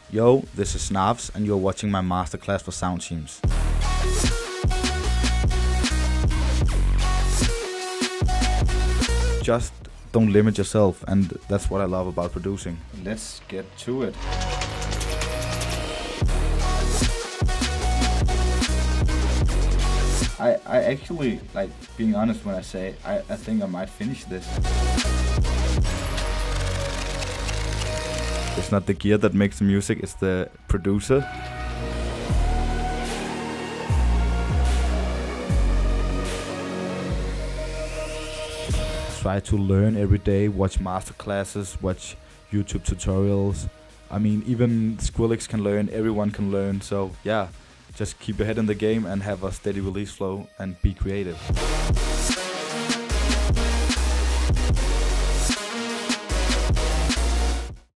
Yo, this is Snavs and you're watching my masterclass for sound teams. Just don't limit yourself, and that's what I love about producing. Let's get to it. I actually, like, being honest when I say I think I might finish this. It's not the gear that makes the music, it's the producer. Try to learn every day, watch masterclasses, watch YouTube tutorials. I mean, even Skrillex can learn, everyone can learn, so yeah. Just keep your head in the game and have a steady release flow and be creative.